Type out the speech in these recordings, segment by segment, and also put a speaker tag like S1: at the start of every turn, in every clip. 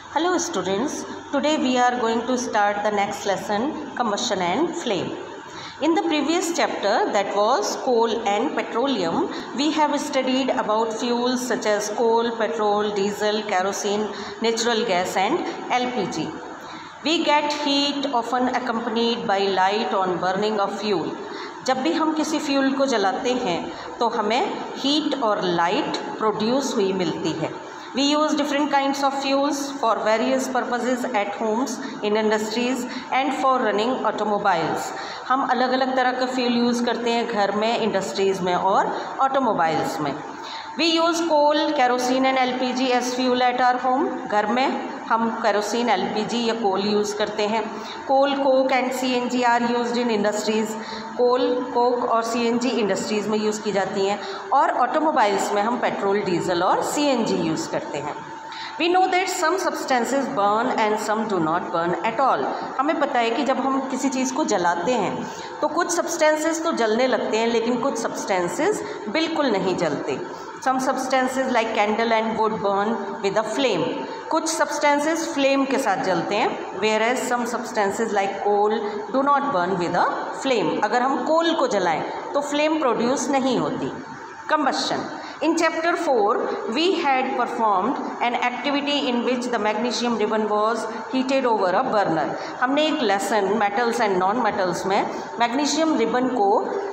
S1: Hello students, today we are going to start the next lesson, combustion and flame. In the previous chapter, that was coal and petroleum, we have studied about fuels such as coal, petrol, diesel, kerosene, natural gas and LPG. We get heat often accompanied by light on burning of fuel. जब भी हम किसी fuel को जलाते हैं तो हमें heat और लाइट प्रोड्यूस हुई मिलती है. We use different kinds of fuels for various purposes at homes, in industries and for running automobiles. हम अलग अलग तरह का फ्यूल यूज़ करते हैं घर में, इंडस्ट्रीज़ में और ऑटोमोबाइल्स में. We use coal, kerosene and LPG as fuel at our home. घर में हम केरोसिन, LPG या कोल यूज़ करते हैं. Coal, coke and CNG are used in industries. Coal, coke और CNG इंडस्ट्रीज़ में यूज़ की जाती हैं और ऑटोमोबाइल्स में हम पेट्रोल, डीजल और CNG यूज़ करते हैं. We know that some substances burn and some do not burn at all. हमें पता है कि जब हम किसी चीज़ को जलाते हैं तो कुछ सब्सटेंसेस तो जलने लगते हैं लेकिन कुछ सब्सटेंसेस बिल्कुल नहीं जलते. Some substances like candle and wood burn with a flame. कुछ सब्सटेंसेस फ्लेम के साथ जलते हैं, whereas some substances like coal do not burn with a flame. अगर हम कोल को जलाएं तो फ्लेम प्रोड्यूस नहीं होती. Combustion. In chapter 4, we had performed an activity in which the magnesium ribbon was heated over a burner. हमने एक lesson metals and non metals में मैग्नीशियम रिबन को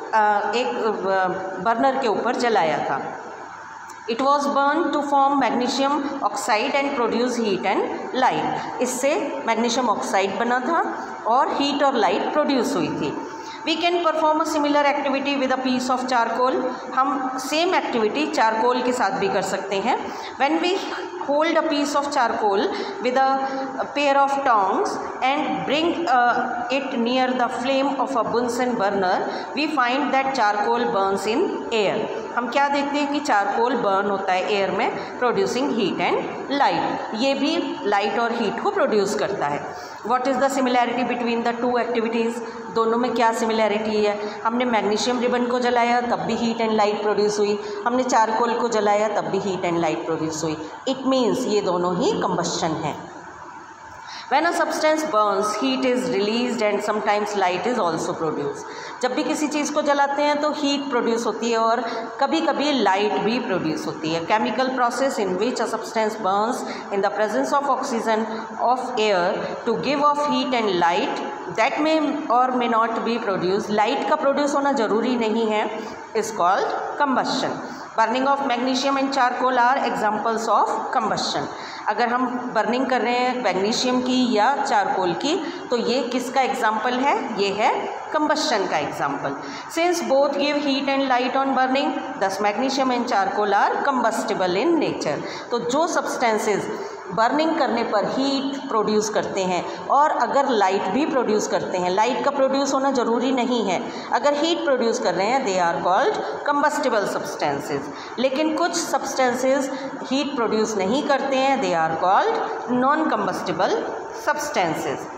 S1: एक बर्नर के ऊपर जलाया था. It was burned to form magnesium oxide and produce heat and light. इससे मैग्नीशियम ऑक्साइड बना था और हीट और लाइट प्रोड्यूस हुई थी. We can perform a similar activity with a piece of charcoal. हम सेम एक्टिविटी चारकोल के साथ भी कर सकते हैं. When we hold a piece of charcoal with a pair of tongs and bring it near the flame of a Bunsen burner, we find that charcoal burns in air. हम क्या देखते हैं कि चारकोल बर्न होता है air में, producing heat and light. ये भी लाइट और हीट को प्रोड्यूस करता है. What is the similarity between the two activities? दोनों में क्या सिमिलैरिटी है? हमने मैग्नीशियम रिबन को जलाया तब भी हीट एंड लाइट प्रोड्यूस हुई, हमने चारकोल को जलाया तब भी हीट एंड लाइट प्रोड्यूस हुई. इट मीन्स ये दोनों ही कंबस्शन है. When a substance burns, heat is released and sometimes light is also produced. जब भी किसी चीज़ को जलाते हैं तो हीट प्रोड्यूस होती है और कभी कभी लाइट भी प्रोड्यूस होती है. Chemical process in which a substance burns in the presence of oxygen of air to give off heat and light that may और may not be produce. Light का प्रोड्यूस होना ज़रूरी नहीं है, is called combustion. Burning of magnesium and charcoal are examples of combustion. अगर हम burning कर रहे हैं मैग्नीशियम की या चारकोल की तो ये किसका एग्जाम्पल है? ये है कंबस्शन का example. Since both give heat and light on burning, thus magnesium and charcoal are combustible in nature. तो जो सब्सटेंसेस बर्निंग करने पर हीट प्रोड्यूस करते हैं और अगर लाइट भी प्रोड्यूस करते हैं, लाइट का प्रोड्यूस होना ज़रूरी नहीं है, अगर हीट प्रोड्यूस कर रहे हैं they are called combustible substances. लेकिन कुछ सब्सटेंसेस हीट प्रोड्यूस नहीं करते हैं, they are called non combustible substances.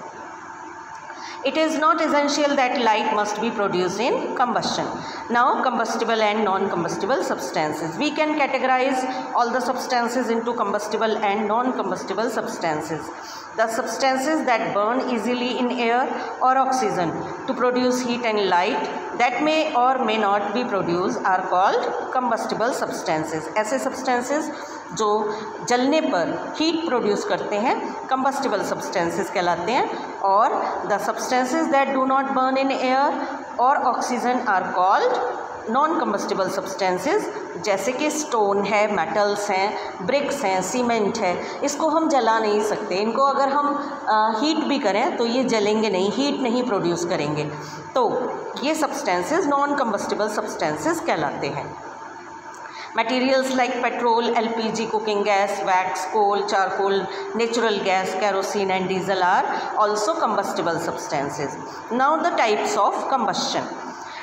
S1: It is not essential that light must be produced in combustion. Now, combustible and non-combustible substances. We can categorize all the substances into combustible and non-combustible substances. The substances that burn easily in air or oxygen to produce heat and light that may or may not be produced are called combustible substances. ऐसे substances जो जलने पर heat produce करते हैं combustible substances कहलाते हैं. और the substances that do not burn in air और oxygen are called non combustible substances. जैसे कि स्टोन है, मेटल्स हैं, ब्रिक्स हैं, सीमेंट है, इसको हम जला नहीं सकते. इनको अगर हम हीट भी करें तो ये जलेंगे नहीं, हीट नहीं प्रोड्यूस करेंगे. तो ये सब्सटेंसेस नॉन कंबस्टिबल सब्सटेंसेस कहलाते हैं. Materials like petrol, LPG, cooking gas, wax, coal, charcoal, natural gas, kerosene and diesel are also combustible substances. Now the types of combustion.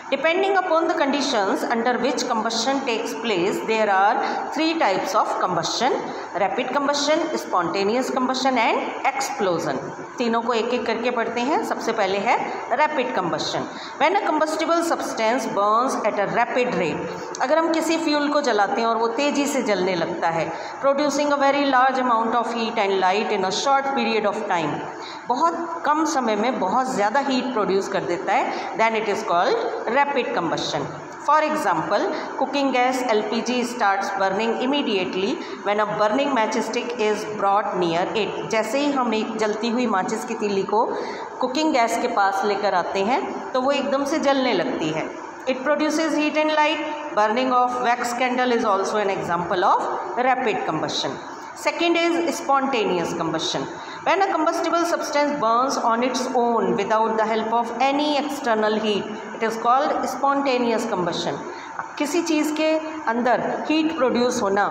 S1: Depending upon the conditions under which combustion takes place, there are 3 types of combustion: rapid combustion, spontaneous combustion and explosion. तीनों को एक एक करके पढ़ते हैं. सबसे पहले है rapid combustion. When a combustible substance burns at a rapid rate, अगर हम किसी फ्यूल को जलाते हैं और वो तेज़ी से जलने लगता है, producing a very large amount of heat and light in a short period of time, बहुत कम समय में बहुत ज़्यादा हीट प्रोड्यूस कर देता है, then it is called rapid combustion. For example, cooking gas LPG starts burning immediately when a burning matchstick is brought near it. जैसे ही हम एक जलती हुई माचिस की तीली को कुकिंग गैस के पास लेकर आते हैं तो वो एकदम से जलने लगती है. It produces heat and light. Burning of wax candle is also an example of rapid combustion. Second is spontaneous combustion. When a combustible substance burns on its own without the help of any external heat, it is called spontaneous combustion. किसी चीज़ के अंदर heat produce होना,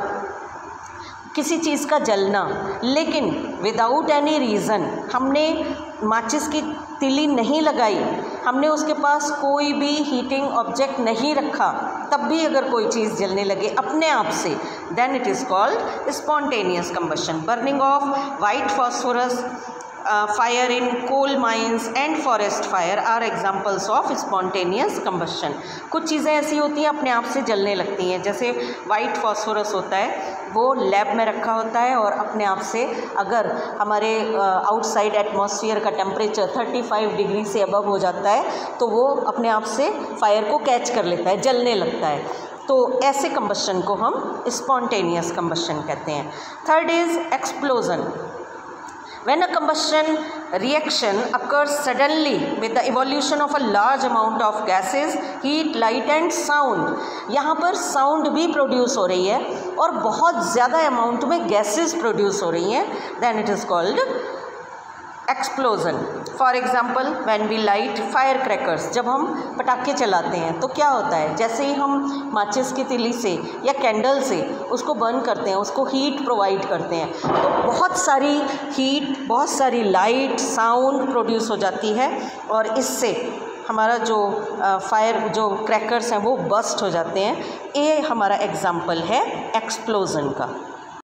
S1: किसी चीज़ का जलना, लेकिन without any reason, हमने माचिस की तीली नहीं लगाई, हमने उसके पास कोई भी हीटिंग ऑब्जेक्ट नहीं रखा, तब भी अगर कोई चीज़ जलने लगे अपने आप से, then it is called spontaneous combustion. Burning of white phosphorus, fire in coal mines and forest fire are examples of spontaneous combustion. कुछ चीज़ें ऐसी होती हैं अपने आप से जलने लगती हैं, जैसे वाइट फॉस्फोरस होता है, वो लैब में रखा होता है और अपने आप से अगर हमारे आउटसाइड एटमॉस्फेयर का टेम्परेचर 35 डिग्री से अबव हो जाता है तो वो अपने आप से फायर को कैच कर लेता है, जलने लगता है. तो ऐसे कंबशन को हम स्पॉन्टेनियस कंबशन कहते हैं. Third is explosion. When a combustion reaction occurs suddenly with the evolution of a large amount of gases, heat, light and sound. यहाँ पर साउंड भी प्रोड्यूस हो रही है और बहुत ज़्यादा अमाउंट में गैसेस प्रोड्यूस हो रही हैं, then it is called explosion. For example when we light fire crackers, जब हम पटाखे चलाते हैं तो क्या होता है, जैसे ही हम माचिस की तीली से या कैंडल से उसको बर्न करते हैं, उसको हीट प्रोवाइड करते हैं, तो बहुत सारी हीट, बहुत सारी लाइट, साउंड प्रोड्यूस हो जाती है और इससे हमारा जो फायर जो क्रैकर्स हैं वो बस्ट हो जाते हैं. ये हमारा एग्ज़ाम्पल है एक्सप्लोजन का.